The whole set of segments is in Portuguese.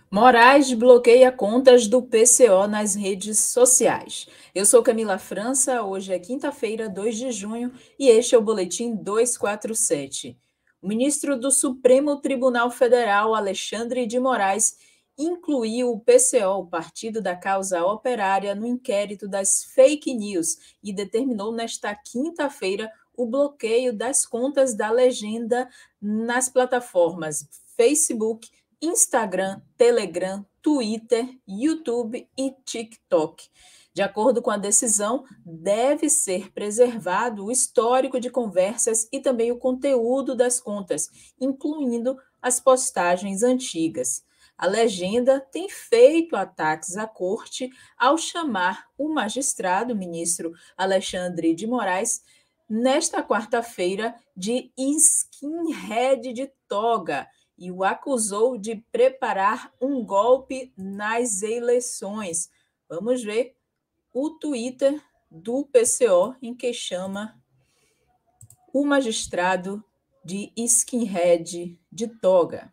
Moraes bloqueia contas do PCO nas redes sociais. Eu sou Camila França, hoje é quinta-feira, 2 de junho, e este é o Boletim 247. O ministro do Supremo Tribunal Federal, Alexandre de Moraes, incluiu o PCO, o Partido da Causa Operária, no inquérito das fake news e determinou nesta quinta-feira o bloqueio das contas da legenda nas plataformas Facebook, Instagram, Telegram, Twitter, YouTube e TikTok. De acordo com a decisão, deve ser preservado o histórico de conversas e também o conteúdo das contas, incluindo as postagens antigas. A legenda tem feito ataques à corte ao chamar o magistrado, o ministro Alexandre de Moraes, nesta quarta-feira, de skinhead de toga e o acusou de preparar um golpe nas eleições. Vamos ver o Twitter do PCO, em que chama o magistrado de skinhead de toga.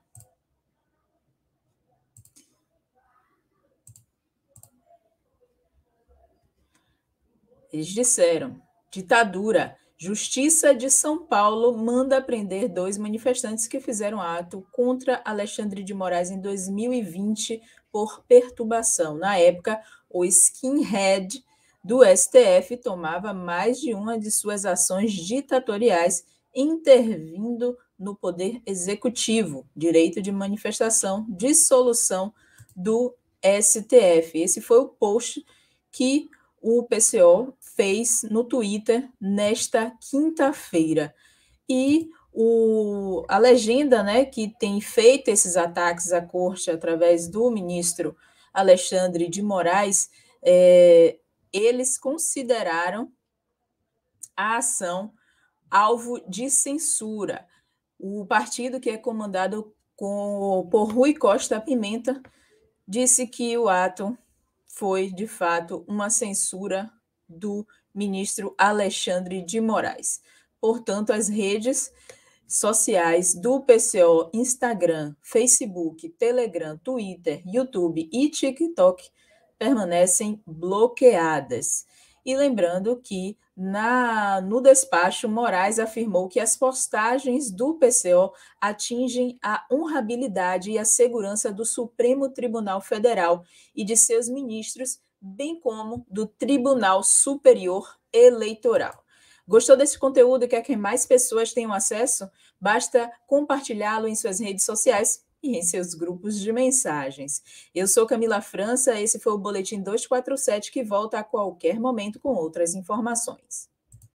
Eles disseram: ditadura. Justiça de São Paulo manda prender 2 manifestantes que fizeram ato contra Alexandre de Moraes em 2020 por perturbação. Na época, o skinhead do STF tomava mais de uma de suas ações ditatoriais, intervindo no poder executivo, direito de manifestação, dissolução do STF. Esse foi o post que o PCO fez no Twitter nesta quinta-feira. E a legenda, né, que tem feito esses ataques à corte através do ministro Alexandre de Moraes, eles consideraram a ação alvo de censura. O partido, que é comandado por Rui Costa Pimenta, disse que o ato foi, de fato, uma censura do ministro Alexandre de Moraes. Portanto, as redes sociais do PCO, Instagram, Facebook, Telegram, Twitter, YouTube e TikTok permanecem bloqueadas. E lembrando que no despacho, Moraes afirmou que as postagens do PCO atingem a honrabilidade e a segurança do Supremo Tribunal Federal e de seus ministros, bem como do Tribunal Superior Eleitoral. Gostou desse conteúdo e quer que mais pessoas tenham acesso? Basta compartilhá-lo em suas redes sociais e em seus grupos de mensagens. Eu sou Camila França, esse foi o Boletim 247, que volta a qualquer momento com outras informações.